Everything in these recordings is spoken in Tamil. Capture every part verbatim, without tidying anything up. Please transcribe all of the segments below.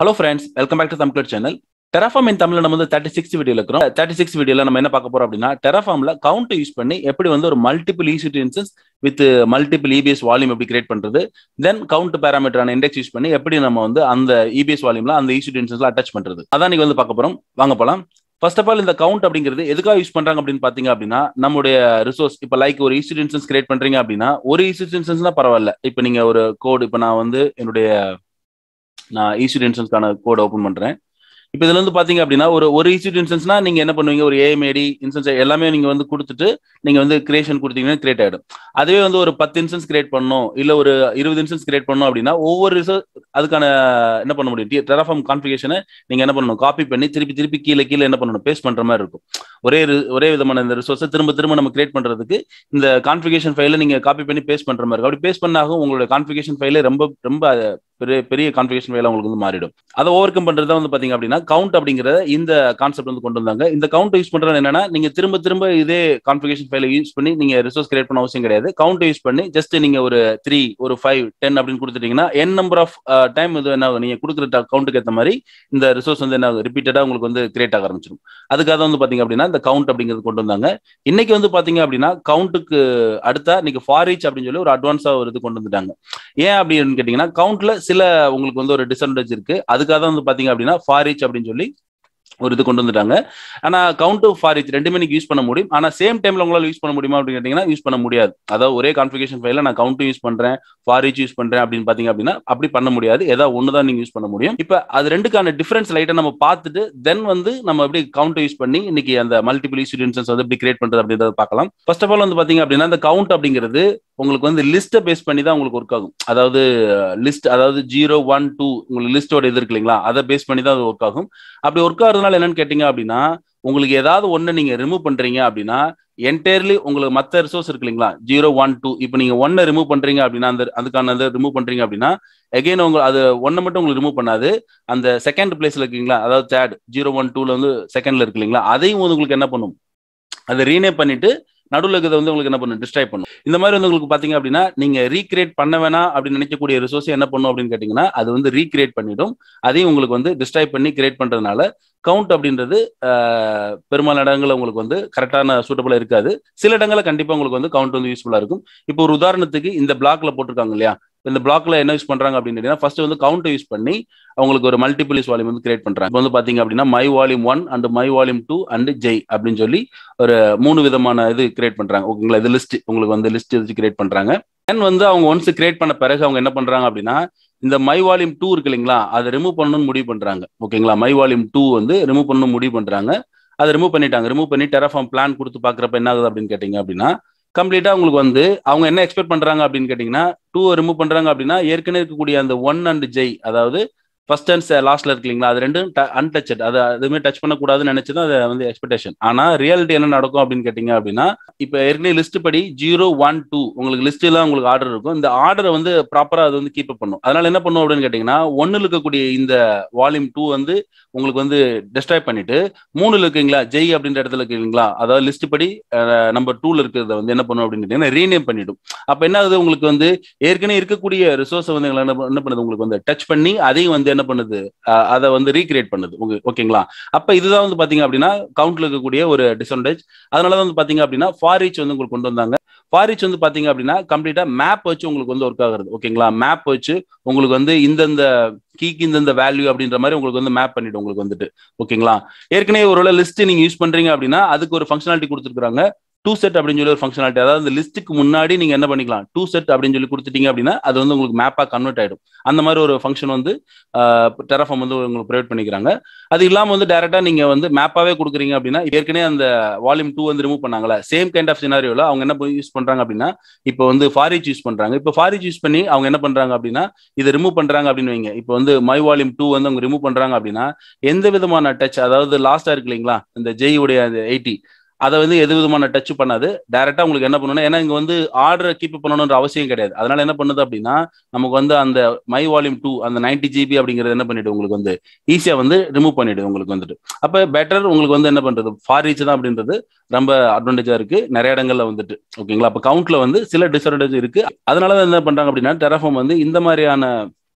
Hello friends, welcome back to Thumbclick channel. Terraform in Tamil நம்ம வந்து thirty-sixth வீடியோல இருக்கோம். thirty-sixth வீடியோல நம்ம என்ன பார்க்க போறோம் அப்படின்னா Terraformல count யூஸ் பண்ணி எப்படி வந்து ஒரு multiple E C two instance with multiple E B S volume எப்படி கிரியேட் பண்றது, then count parameter ஆன index யூஸ் பண்ணி எப்படி நம்ம வந்து அந்த E B S volumeல அந்த E C two instanceல அட்டாச் பண்றது. அதான் நீங்க வந்து பார்க்க போறோம். வாங்க போலாம். ஃபர்ஸ்ட் ஆஃப் ஆல் இந்த கவுண்ட் அப்படிங்கிறது எதுக்காக யூஸ் பண்றாங்க அப்படின்னு பாத்தீங்க அப்படின்னா நம்மளுடைய ரிசோர்ஸ் இப்போ லைக் ஒரு E C two instance create பண்றீங்க அப்படின்னா ஒரு E C two instance தான் பரவாயில்ல. இப்போ நீங்க ஒரு கோட் இப்போ நான் வந்து என்னுடைய நான் E C two instanceக்கான கோட் ஓபன் பண்றேன். இப்போ இதுல வந்து பாத்தீங்க அப்படின்னா ஒரு ஒரு E C two instanceனா நீங்க என்ன பண்ணுவீங்க, ஒரு A M A D instance எல்லாமே நீங்க வந்து கொடுத்துட்டு நீங்க வந்து கிரியேஷன் கொடுத்தீங்கன்னா கிரியேட் ஆயிடும். அதுவே வந்து ஒரு பத்து இன்ஸ்டன்ஸ் கிரியேட் பண்ணணும் இல்ல ஒரு இருபது இன்ஸ்டன்ஸ் கிரியேட் பண்ணணும் அப்படின்னா ஒவ்வொரு அதுக்கான என்ன பண்ண முடியும், Terraform கான்ஃபிகரேஷனை நீங்க என்ன பண்ணணும், காப்பி பண்ணி திருப்பி திருப்பி கீழே கீழே என்ன பண்ணணும், பேஸ்ட் பண்ற மாதிரி இருக்கும். ஒரே ஒரே விதமான இந்த ரிசோர்ஸை திரும்ப திரும்ப நம்ம கிரியேட் பண்றதுக்கு இந்த கான்ஃபிகரேஷன் ஃபைலை நீங்க காப்பி பண்ணி பேஸ்ட் பண்ற மாதிரி இருக்கும். அப்படி பேஸ்ட் பண்ணாகும் உங்களோட கான்ஃபிகரேஷன் ஃபைலே ரொம்ப ரொம்ப பெரிய பெரிய கான்ஃபிகரேஷன் ஃபைல உங்களுக்கு வந்து மாறிடும். அதை ஓவர் கம் பண்றது வந்து பாத்தீங்க அப்படின்னா கவுண்ட் அப்படிங்கறத இந்த கான்செப்ட் வந்து கொண்டு வந்தாங்க. இந்த கவுண்ட் யூஸ் பண்றது என்னன்னா நீங்க திரும்ப திரும்ப இதே கான்ஃபிகரேஷன் ஃபைலை யூஸ் பண்ணி நீங்க ரிசோர்ஸ் கிரியேட் பண்ண அவசியம் கிடையாது. கவுண்ட் யூஸ் பண்ணி ஜஸ்ட் நீங்க ஒரு த்ரீ ஒரு ஃபைவ் டென் அப்படின்னு கொடுத்துட்டீங்கன்னா என் நம்பர் ஆஃப் டைம் இது என்ன நீங்க கொடுக்குற கவுண்ட்டுக்கு ஏற்ற மாதிரி இந்த ரிசோர்ஸ் வந்து என்ன ரிப்பீட்டடா உங்களுக்கு வந்து கிரியேட் ஆக ஆரம்பிச்சிடும். அதுக்காக வந்து பாத்தீங்க அப்படின்னா இந்த கவுண்ட் அப்படிங்கிறது கொண்டு வந்தாங்க. இன்னைக்கு வந்து பாத்தீங்க அப்படின்னா கவுண்ட்டுக்கு அடுத்தா நீங்க ஃபார் ஈச் அப்படின்னு சொல்லி ஒரு அட்வான்ஸா ஒரு இது கொண்டு வந்துட்டாங்க. ஏன் அப்படின்னு கேட்டீங்கன்னா கவுண்ட்ல சில உங்களுக்கு வந்து ஒரு டிஸ்அட்வான்டேஜ் இருக்கு. அதுக்காக தான் வந்து பாத்தீங்க அப்படின்னா ஃபார் ஈச் அப்படின்னு சொல்லி ஒரு இது கொண்டு வந்துட்டாங்க. ஆனா கவுண்ட் ஃபார் ஈச் ரெண்டுமே நீங்க யூஸ் பண்ண முடியும். ஆனா சேம் டைம்ல உங்களால யூஸ் பண்ண முடியுமா அப்படின்னு கேட்டீங்கன்னா யூஸ் பண்ண முடியாது. அதாவது ஒரே கான்ஃபிகரேஷன் ஃபைல நான் கவுண்ட் யூஸ் பண்றேன் ஃபார் ஈச் யூஸ் பண்றேன் அப்படின்னு பாத்தீங்க அப்படின்னா அப்படி பண்ண முடியாது. ஏதாவது ஒண்ணுதான் நீங்க யூஸ் பண்ண முடியும். இப்ப அது ரெண்டுக்கான டிஃபரன்ஸ் லைட்டா நம்ம பார்த்துட்டு தென் வந்து நம்ம எப்படி கவுண்ட் யூஸ் பண்ணி இன்னைக்கு அந்த multiple E C two instance வந்து எப்படி கிரியேட் பண்றது அப்படின்றத பார்க்கலாம். ஃபர்ஸ்ட் ஆஃப் ஆல் வந்து பாத்தீங்க அப்படின்னா இந்த கவுண்ட் அப்படிங்கிறது உங்களுக்கு வந்து லிஸ்ட்டை பேஸ் பண்ணி தான் உங்களுக்கு ஒர்க் ஆகும். அதாவது லிஸ்ட் அதாவது ஜீரோ ஒன் டூ உங்களுக்கு லிஸ்டோட இது இருக்கு இல்லைங்களா, அதை பேஸ் பண்ணி தான் அது ஒர்க் ஆகும். அப்படி ஒர்க் ஆகுறதுனால என்னன்னு கேட்டீங்க அப்படின்னா உங்களுக்கு ஏதாவது ஒன்று நீங்க ரிமூவ் பண்றீங்க அப்படின்னா என்டையர்லி உங்களுக்கு மற்ற ரிசோர்ஸ் இருக்கு இல்லைங்களா, ஜீரோ ஒன் டூ இப்போ நீங்க ஒன்னை ரிமூவ் பண்றீங்க அப்படின்னா அந்த அதுக்கான அதை ரிமூவ் பண்றீங்க அப்படின்னா எகைன் உங்க அது ஒன்னை மட்டும் உங்களுக்கு ரிமூவ் பண்ணாது, அந்த செகண்ட் பிளேஸ்ல இருக்கீங்களா அதாவது தேர்ட் ஜீரோ ஒன் டூல வந்து செகண்ட்ல இருக்கு இல்லைங்களா, அதையும் வந்து உங்களுக்கு என்ன பண்ணும், அதை ரீநேம் பண்ணிட்டு நடுவில் இருக்கிறத வந்து உங்களுக்கு என்ன பண்ணும், டிஸ்ட்ராய் பண்ணும். இந்த மாதிரி வந்து உங்களுக்கு பாத்தீங்க அப்படின்னா நீங்க ரீக்ரியேட் பண்ண வேணாம் அப்படின்னு நினைக்கக்கூடிய ரிசோர்ஸ் என்ன பண்ணும் அப்படின்னு கேட்டீங்கன்னா அது வந்து ரீக்ரியேட் பண்ணிடும். அதையும் உங்களுக்கு வந்து டிஸ்ட்ராய் பண்ணி கிரியேட் பண்றதுனால கவுண்ட் அப்படின்றது பெரும்பாலான இடங்கள்ல உங்களுக்கு வந்து கரெக்டான சூட்டபிளா இருக்காது. சில இடங்கள்ல கண்டிப்பா உங்களுக்கு வந்து கவுண்ட் வந்து யூஸ்ஃபுல்லா இருக்கும். இப்போ ஒரு உதாரணத்துக்கு இந்த பிளாக்ல போட்டிருக்காங்க இல்லையா, இந்த பிளாக்ல என்ன யூஸ் பண்றாங்க அப்படின்னு ஃபர்ஸ்ட் வந்து கவுண்ட் யூஸ் பண்ணி அவங்களுக்கு ஒரு மல்டிபிள் வால்யூம் வந்து கிரியேட் பண்றாங்க. இப்போ வந்து பாத்தீங்க அப்படின்னா my volume one and my volume two and ஜெய் அப்படின்னு சொல்லி ஒரு மூணு விதமான இது கிரியேட் பண்றாங்க. ஓகேங்களா, இது லிஸ்ட் உங்களுக்கு வந்து லிஸ்ட் வச்சு கிரியேட் பண்றாங்க. தென் வந்து அவங்க ஒன்ஸ் கிரியேட் பண்ண பிறகு அவங்க என்ன பண்றாங்க அப்படின்னா இந்த மை வால்யூம் டூ இருக்கு இல்லைங்களா, அதை ரிமூவ் பண்ணணும்னு முடிவு பண்றாங்க. ஓகேங்களா, மை வால்யூம் டூ வந்து ரிமூவ் பண்ணணும் முடிவு பண்றாங்க. அதை ரிமூவ் பண்ணிட்டாங்க. ரிமூவ் பண்ணி Terraform பிளான் கொடுத்து பாக்குறப்ப என்ன ஆகுது அப்படின்னு கேட்டீங்க அப்படின்னா கம்ப்ளீட்டா உங்களுக்கு வந்து அவங்க என்ன எக்ஸ்பெக்ட் பண்றாங்க அப்படின்னு கேட்டீங்கன்னா டூ ரிமூவ் பண்றாங்க அப்படின்னா ஏற்கனவே இருக்கக்கூடிய அந்த ஒன் அண்ட் ஜெய் அதாவது ஃபர்ஸ்ட் அண்ட் லாஸ்ட்ல இருக்கு இல்லைங்களா, அது ரெண்டும் அன்டச்சட், அதை எதுவுமே டச் பண்ணக்கூடாதுன்னு நினைச்சுதான் அது வந்து எக்ஸ்பெக்டேஷன். ஆனா ரியாலிட்டி என்ன நடக்கும் அப்படின்னு கேட்டீங்க அப்படின்னா இப்போ ஏற்கனவே லிஸ்ட் படி ஜீரோ ஒன் டூ உங்களுக்கு லிஸ்ட் எல்லாம் உங்களுக்கு ஆர்டர் இருக்கும். இந்த ஆர்டரை வந்து ப்ராப்பரா அது வந்து கீப் அப் பண்ணும். அதனால என்ன பண்ணும் அப்படின்னு கேட்டீங்கன்னா ஒன்னுல இருக்கக்கூடிய இந்த வால்யூம் டூ வந்து உங்களுக்கு வந்து டிஸ்ட்ராய் பண்ணிட்டு மூணுல இருக்குங்களா ஜெய் அப்படின்ற இடத்துல இருக்குங்களா, அதாவது லிஸ்ட் படி நம்பர் டூல இருக்கிறத வந்து என்ன பண்ணும் அப்படின்னு கேட்டீங்கன்னா ரீநேம் பண்ணிடும். அப்ப என்ன ஆகுது, உங்களுக்கு வந்து ஏற்கனவே இருக்கக்கூடிய ரிசோர்ஸை வந்து என்ன பண்ணுது, உங்களுக்கு வந்து டச் பண்ணி அதையும் வந்து என்ன பண்ணுது, அதை வந்து ரீக்ரியேட் பண்ணுது. ஓகேங்களா, அப்ப இதுதான் வந்து பாத்தீங்க அப்படின்னா கவுண்ட்ல இருக்கக்கூடிய ஒரு டிஸ்அட்வான்டேஜ். அதனாலதான் வந்து பாத்தீங்க அப்படின்னா ஃபார் ஈச் வந்து உங்களுக்கு கொண்டு வந்தாங்க. ஃபார் ஈச் வந்து பாத்தீங்க அப்படின்னா கம்ப்ளீட்டா மேப் வச்சு உங்களுக்கு வந்து ஒர்க் ஆகுறது. ஓகேங்களா, மேப் வச்சு உங்களுக்கு வந்து இந்தந்த கீக்கு இந்தந்த வேல்யூ அப்படின்ற மாதிரி உங்களுக்கு வந்து மேப் பண்ணிடும் உங்களுக்கு வந்துட்டு. ஓகேங்களா, ஏற்கனவே ஒரு லிஸ்ட் நீங்க யூஸ் பண்றீங்க அப்படின்னா அதுக்கு ஒரு ஃபங்க்ஷனாலிட்டி கொடுத்துருக்காங்க டூ செட் அப்படின்னு சொல்லி ஒரு ஃபங்க்ஷனாலிட்டி. அதாவது லிஸ்ட்டுக்கு முன்னாடி நீங்க என்ன பண்ணிக்கலாம் டூ செட் அப்படின்னு சொல்லி கொடுத்துட்டீங்க அப்படின்னா அது வந்து உங்களுக்கு மேப்பா கன்வெர்ட் ஆயிடும். அந்த மாதிரி ஒரு ஃபங்க்ஷன் வந்து Terraform வந்து உங்களுக்கு ப்ரொவைட் பண்ணிக்கிறாங்க. அது இல்லாம வந்து டைரக்டா நீங்க வந்து மேப்பாவே கொடுக்குறீங்க அப்படின்னா ஏற்கனவே அந்த வால்யூம் டூ வந்து ரிமூவ் பண்ணாங்களா சேம் கைண்ட் ஆஃப் சினாரியோல அவங்க என்ன யூஸ் பண்றாங்க அப்படின்னா இப்போ வந்து ஃபார் ஈச் யூஸ் பண்றாங்க. இப்போ ஃபார் ஈச் யூஸ் பண்ணி அவங்க என்ன பண்றாங்க அப்படின்னா இதை ரிமூவ் பண்றாங்க அப்படின்னு வைங்க. இப்போ வந்து மை வால்யூம் டூ வந்து அவங்க ரிமூவ் பண்றாங்க அப்படின்னா எந்த விதமான டச், அதாவது லாஸ்டா இருக்கு இல்லைங்களா இந்த ஜெய் உடைய எயிட்டி, அதை வந்து எது விதமான டச் பண்ணாது. டைரக்டா உங்களுக்கு என்ன பண்ணணும், ஏன்னா இங்க வந்து ஆர்டரை கீப் பண்ணணும்ன்ற அவசியம் கிடையாது. அதனால என்ன பண்ணுது அப்படின்னா நமக்கு வந்து அந்த மை வால்யூம் டூ அந்த நைன்டி ஜிபி அப்படிங்கிறது என்ன பண்ணிட்டு உங்களுக்கு வந்து ஈஸியா வந்து ரிமூவ் பண்ணிடுது உங்களுக்கு வந்துட்டு. அப்ப பெட்டர் உங்களுக்கு வந்து என்ன பண்றது ஃபார் ரீச் தான் அப்படின்றது ரொம்ப அட்வான்டேஜா இருக்கு நிறைய இடங்கள்ல வந்துட்டு. ஓகேங்களா, அப்ப கவுண்ட்ல வந்து சில டிஸ்அட்வான்டேஜ் இருக்கு. அதனால என்ன பண்றாங்க அப்படின்னா Terraform வந்து இந்த மாதிரியான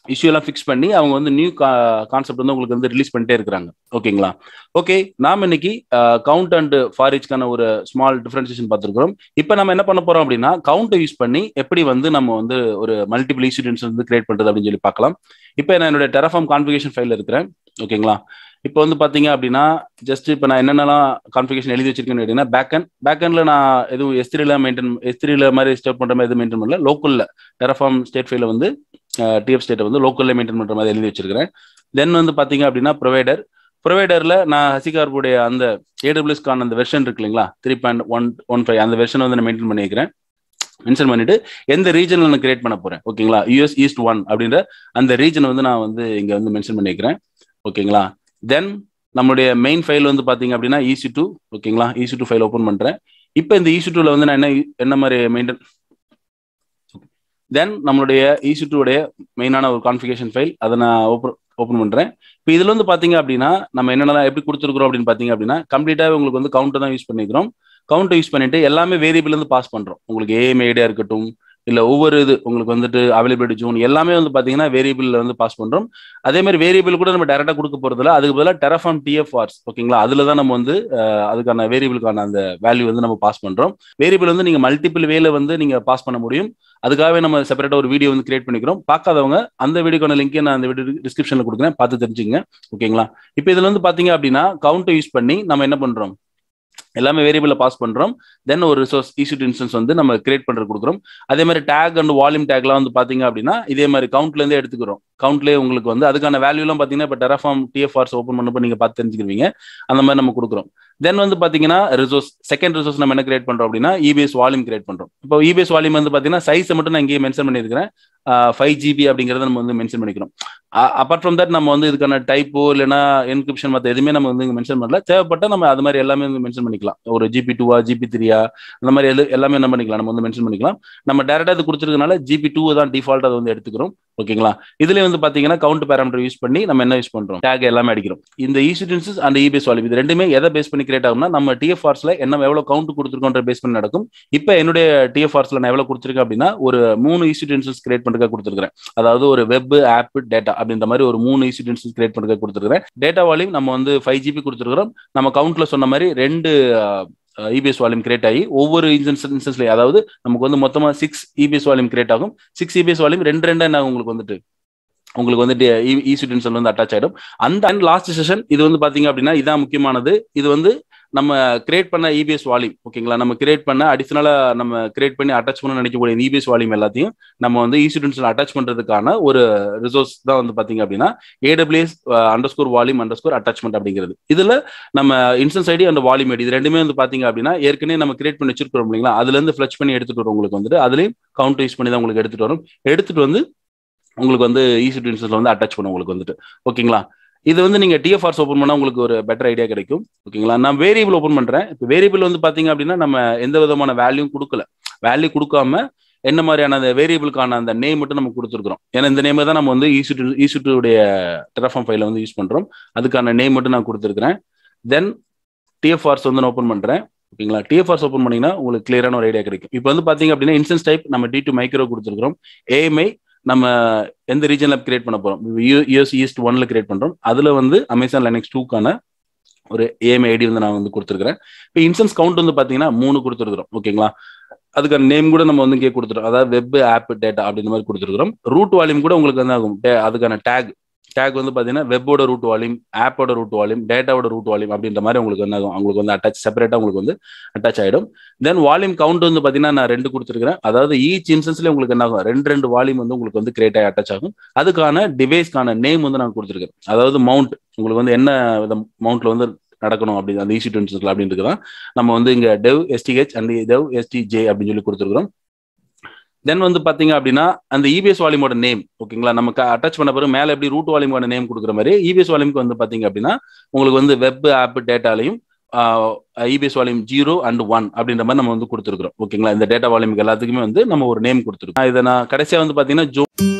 இஷ்யூ எல்லாம் ஃபிக்ஸ் பண்ணி அவங்க வந்து நியூ கான்செப்ட் வந்து உங்களுக்கு வந்து ரிலீஸ் பண்ணிட்டே இருக்கிறாங்க. ஓகேங்களா? ஓகே, நாம இன்னைக்கு கவுண்ட் அண்ட் ஃபாரிச்க்கான ஒரு ஸ்மால் டிஃபரன்சியேஷன் பார்த்துருக்கிறோம். இப்போ நம்ம என்ன பண்ண போறோம் அப்படின்னா, கவுண்டை யூஸ் பண்ணி எப்படி வந்து நம்ம வந்து ஒரு மல்டிபிள் இன்சிடென்ட்ஸ் வந்து கிரியேட் பண்றது அப்படின்னு சொல்லி பார்க்கலாம். இப்போ நான் என்னோட டெராஃபார்ம் கான்ஃபிகரேஷன் ஃபைல் இருக்கிறேன். ஓகேங்களா? இப்போ வந்து பாத்தீங்க அப்படின்னா ஜஸ்ட் இப்போ நான் என்னென்னலாம் கான்ஃபிகரேஷன் எழுதி வச்சிருக்கேன்னு கேட்டீங்கன்னா, பேக்கன் பேக்கன்ல நான் எதுவும் எஸ்திரியில மெயின்டைன் எஸ்திரியில மாதிரி ஸ்டோர் பண்ற மாதிரி எதுவும் மெயின்டைன் பண்ணல. லோக்கல்ல டெராஃபார்ம் ஸ்டேட் ஃபைல வந்து டிஎஃப் ஸ்டேட்டை வந்து லோக்கல்ல மெயின்டைன் பண்ற மாதிரி எழுதி வச்சிருக்கிறேன். தென் வந்து பாத்தீங்க அப்படின்னா ப்ரொவைடர் ப்ரொவைடர்ல நான் ஹசிகார்புடைய அந்த ஏடபிள்யூஎஸ் கான அந்த வெர்ஷன் இருக்கு இல்லைங்களா, three point one one five அந்த வெர்ஷன் வந்து நான் மெயின்டைன் பண்ணிக்கிறேன். மென்ஷன் பண்ணிட்டு எந்த ரீஜன்ல நான் கிரியேட் பண்ண போறேன். ஓகேங்களா? யூஎஸ் ஈஸ்ட் ஒன் அப்படின்ற அந்த ரீஜன் வந்து நான் வந்து இங்க வந்து மென்ஷன் பண்ணிக்கிறேன். ஓகேங்களா? தென் நம்மளுடைய மெயின் ஃபைல் வந்து பாத்தீங்க அப்படின்னா E C டூ. ஓகேங்களா? E C two file open பண்றேன். இப்போ இந்த E C டூல வந்து நான் என்ன என்ன மாதிரி மெயின்டைன் தென் நம்மளுடைய E C டூ உடைய மெயினான ஒரு கான்ஃபிகரேஷன் ஃபைல் அதை நான் ஓப்பன் ஓப்பன் பண்றேன். இப்போ இதுல வந்து பாத்தீங்க அப்படின்னா நம்ம என்னென்னலாம் எப்படி கொடுத்துருக்கிறோம் அப்படின்னு பாத்தீங்க அப்படின்னா, கம்ப்ளீட்டாவே உங்களுக்கு வந்து கவுண்ட் தான் யூஸ் பண்ணிக்கிறோம். கவுண்ட் யூஸ் பண்ணிட்டு எல்லாமே வேரியபிள் வந்து பாஸ் பண்றோம். உங்களுக்கு ஏஎம் ஐடியா இருக்கட்டும், இல்ல ஒவ்வொரு இது உங்களுக்கு வந்துட்டு அவைலபிலிட்டி ஜோன் எல்லாமே வந்து பாத்தீங்கன்னா வேரியபிள் வந்து பாஸ் பண்றோம். அதே மாதிரி வேரியபிள் கூட நம்ம டைரக்டா கொடுக்க போறதில்ல, அதுக்கு பதிலாக டெராஃபார்ம் டிஎஃப்ஆர்ஸ். ஓகேங்களா? அதுல தான் நம்ம வந்து அதுக்கான வேரியபிளுக்கான அந்த வேல்யூ வந்து நம்ம பாஸ் பண்றோம். வேரியபிள் வந்து நீங்க மல்டிபிள் வேல வந்து நீங்க பாஸ் பண்ண முடியும். அதுக்காகவே நம்ம செப்பரேட்டா ஒரு வீடியோ வந்து கிரியேட் பண்ணிக்கிறோம். பார்க்காதவங்க அந்த வீடியோக்கான லிங்க் நான் அந்த வீடியோ டிஸ்கிரிப்ஷன்ல கொடுக்குறேன், பார்த்து தெரிஞ்சுங்க. ஓகேங்களா? இப்போ இதுல வந்து பாத்தீங்க அப்படின்னா கவுண்ட் யூஸ் பண்ணி நம்ம என்ன பண்றோம், எல்லாமே வேரியபிள பாஸ் பண்றோம். தென் ஒரு resource E C two instance வந்து நம்ம கிரியேட் பண்றது கொடுக்குறோம். அதே மாதிரி டேக் அண்ட் வால்யூம் டேக்லாம் வந்து பாத்தீங்க அப்படின்னா இதே மாதிரி கவுண்ட்ல இருந்தே எடுத்துக்கிறோம். கவுண்ட்லேயே உங்களுக்கு வந்து அதுக்கான வேல்யூ எல்லாம் பாத்தீங்கன்னா இப்போ டெராஃபார்ம் டிஎஃப்ஆர்ஸ் ஓப்பன் பண்ணப்போ நீங்க பார்த்து தெரிஞ்சுக்கிறீங்க. அந்த மாதிரி நம்ம கொடுக்குறோம். தென் வந்து பாத்தீங்கன்னா ரிசோர்ஸ் செகண்ட் ரிசோர்ஸ் நம்ம என்ன கிரியேட் பண்றோம் அப்படின்னா இபிஎஸ் வால்யூம் கிரியேட் பண்றோம். இப்போ இபிஎஸ் வால்யூம் வந்து பாத்தீங்கன்னா சைஸை மட்டும் நான் இங்கே மென்ஷன் பண்ணியிருக்கிறேன், ஃபைவ் ஜிபி அப்படிங்கறத நம்ம வந்து மென்ஷன் பண்ணிக்கிறோம். அப்பார்ட் ஃப்ரம் தட் நம்ம வந்து இதுக்கான டைப்போ இல்லைன்னா என்கிரிப்ஷன் மற்ற எதுவுமே நம்ம வந்து மென்ஷன் பண்ணல. தேவைப்பட்ட நம்ம அது மாதிரி எல்லாமே வந்து மென்ஷன் பண்ணிக்கலாம். ஒரு ஜிபி டூவா ஜிபி த்ரீயா அந்த மாதிரி எது எல்லாமே என்ன பண்ணிக்கலாம், நம்ம வந்து மென்ஷன் பண்ணிக்கலாம். நம்ம டேரக்டா இது கொடுத்துருக்கனால ஜிபி டூ தான் டிஃபால்ட் அதை வந்து எடுத்துக்கிறோம். ஓகேங்களா? இதுல வந்து பாத்தீங்கன்னா கவுண்ட் பேராமீட்டர் யூஸ் பண்ணி நம்ம என்ன யூஸ் பண்றோம், டேக் எல்லாமே அடிக்கிறோம். இந்த E C two instance and EBS volume இது ரெண்டுமே எதை பேஸ் பண்ணி கிரியேட் ஆகும்னா, நம்ம டிஎஃப்ஆர்ஸ்ல என்ன எவ்வளவு கவுண்ட் கொடுத்துருக்கோன்ற பேஸ் பண்ணி நடக்கும். இப்போ என்னுடைய டிஎஃப்ஆர்ஸ்ல நான் எவ்வளவு கொடுத்துருக்கேன் அப்படின்னா ஒரு மூணு E C two instance create பண்றதுக்காக கொடுத்துருக்கேன். அதாவது ஒரு வெப் ஆப் டேட்டா அப்படின்ற மாதிரி ஒரு மூணு E C two instance create பண்றதுக்காக கொடுத்துருக்கேன். டேட்டா வால்யூம் நம்ம வந்து ஃபைவ் ஜிபி கொடுத்துருக்கிறோம். நம்ம கவுண்ட்ல சொன்ன மாதிரி ரெண்டு இபிஎஸ் வால்யூம் கிரியேட் ஆகி ஒவ்வொரு இன்ஸ்டன்ஸ்ல அதாவது நமக்கு வந்து மொத்தமா சிக்ஸ் இபிஎஸ் வால்யூம் கிரியேட் ஆகும். சிக்ஸ் இபிஎஸ் வால்யூம் ரெண்டு ரெண்டா என்ன உங்களுக்கு வந்துட்டு உங்களுக்கு வந்து E C டூ இன்ஸ்டன்ஸ் வந்து அட்டாச் ஆயிடும். அந்த லாஸ்ட் செஷன் இது வந்து பாத்தீங்க அப்படின்னா இதான் முக்கியமானது. இது வந்து நம்ம கிரியேட் பண்ண இபிஎஸ் வால்யூம். ஓகேங்களா? நம்ம கிரியேட் பண்ண அடிஷனலா நம்ம கிரியேட் பண்ணி அட்டாச் பண்ண நினைக்கக்கூடிய இபிஎஸ் வால்யூம் எல்லாத்தையும் நம்ம வந்து E C டூ இன்ஸ்டன்ஸ்ல அட்டாச் பண்றதுக்கான ஒரு ரிசோர்ஸ் தான் வந்து பாத்தீங்க அப்படின்னா AWS underscore volume underscore attachment அப்படிங்கிறது. இதுல நம்ம instance ID and volume ID இது ரெண்டுமே வந்து பாத்தீங்க அப்படின்னா ஏற்கனவே நம்ம கிரியேட் பண்ணி வச்சிருக்கிறோம் இல்லைங்களா, அதுல இருந்து ஃபிளச் பண்ணி எடுத்துட்டு வரும். உங்களுக்கு வந்துட்டு அதுலயும் கவுண்ட் யூஸ் பண்ணி தான் உங்களுக்கு எடுத்துட்டு வரும். எடுத்துட்டு வந்து உங்களுக்கு வந்து E C டூ இன்ஸ்டன்ஸ்ல வந்து அட்டாச் பண்ணும் உங்களுக்கு வந்துட்டு. ஓகேங்களா? இது வந்து நீங்க டிஎஃப்ஆர்ஸ் ஓப்பன் பண்ணா உங்களுக்கு ஒரு பெட்டர் ஐடியா கிடைக்கும். ஓகேங்களா? நான் வேரியபிள் ஓப்பன் பண்றேன். இப்போ வேரியபிள் வந்து பாத்தீங்க அப்படின்னா நம்ம எந்த விதமான வேல்யூ கொடுக்கல. வேல்யூ கொடுக்காம என்ன மாதிரியான அந்த வேரியபிளுக்கான அந்த நேம் மட்டும் நம்ம கொடுத்துருக்கோம். ஏன்னா இந்த நேம் தான் நம்ம வந்து E C two E C two உடைய டெராஃபார்ம் ஃபைல வந்து யூஸ் பண்றோம். அதுக்கான நேம் மட்டும் நான் கொடுத்துருக்கிறேன். தென் டிஎஃப்ஆர்ஸ் வந்து நான் ஓப்பன் பண்றேன். ஓகேங்களா? டிஎஃப்ஆர்ஸ் ஓப்பன் பண்ணீங்கன்னா உங்களுக்கு கிளியரான ஒரு ஐடியா கிடைக்கும். இப்போ வந்து பாத்தீங்க அப்படின்னா இன்ஸ்டன்ஸ் டைப் நம்ம டி டூ மைக்ரோ கொடுத்துருக்கிறோம். ஏஎம்ஐ நம்ம எந்த ரீஜன்ல கிரியேட் பண்ண போறோம், யூஎஸ் ஈஸ்ட் ஒன்ல கிரியேட் பண்றோம். அதுல வந்து அமேசான் லினக்ஸ் டூக்கான ஒரு ஏஎம்ஐ ஐடி வந்து நான் வந்து கொடுத்துருக்கிறேன். இப்போ இன்ஸ்டன்ஸ் கவுண்ட் வந்து பாத்தீங்கன்னா மூணு கொடுத்துருக்கிறோம். ஓகேங்களா? அதுக்கான நேம் கூட நம்ம வந்து இங்கே கொடுத்துருக்கோம், அதாவது வெப் ஆப் டேட்டா அப்படின்ற மாதிரி கொடுத்துருக்கிறோம். ரூட் வால்யூம் கூட உங்களுக்கு வந்து ஆகும். அதுக்கான டேக் டேக் வந்து பாத்தீங்கன்னா வெப்போட ரூட் வால்யூம், ஆப்போட ரூட் வால்யூம், டேட்டாவோட ரூட் வால்யூம் அப்படின்ற மாதிரி உங்களுக்கு வந்து ஆகும். உங்களுக்கு வந்து அட்டாச் செப்பரேட்டா உங்களுக்கு வந்து அட்டாச் ஆயிடும். தென் வால்யூம் கவுண்ட் வந்து பாத்தீங்கன்னா நான் ரெண்டு கொடுத்துருக்கிறேன். அதாவது ஈச் இன்ஸ்டன்ஸ்ல உங்களுக்கு என்ன ஆகும், ரெண்டு ரெண்டு வால்யூம் வந்து உங்களுக்கு வந்து கிரியேட் ஆகி அட்டாச் ஆகும். அதுக்கான டிவைஸ்க்கான நேம் வந்து நான் கொடுத்துருக்கேன். அதாவது மவுண்ட் உங்களுக்கு வந்து என்ன மவுண்ட்ல வந்து நடக்கணும் அப்படி அந்த E C டூ இன்ஸ்டன்ஸ்ல அப்படின்றது தான் நம்ம வந்து இங்க டெவ் எஸ்டிஹெச் அண்ட் டெவ் எஸ்டிஜே அப்படின்னு சொல்லி கொடுத்துருக்கிறோம். தென் வந்து பாத்தீங்க அப்படின்னா அந்த இபிஎஸ் வால்யூமோட நேம். ஓகேங்களா? நமக்கு அட்டாச் பண்ண பிறகு மேல எப்படி ரூட் வால்யூமோட நேம் கொடுக்குற மாதிரி இபிஎஸ் வால்யூமுக்கு வந்து பாத்தீங்க அப்படின்னா உங்களுக்கு வந்து வெப் ஆப் டேட்டாலையும் EBS volume zero and one அப்படின்ற மாதிரி நம்ம வந்து கொடுத்துருக்கிறோம். ஓகேங்களா? இந்த டேட்டா வால்யூமுக்கு எல்லாத்துக்குமே வந்து நம்ம ஒரு நேம் கொடுத்துருக்கோம். இதை நான் கடைசியா வந்து பாத்தீங்கன்னா ஜோ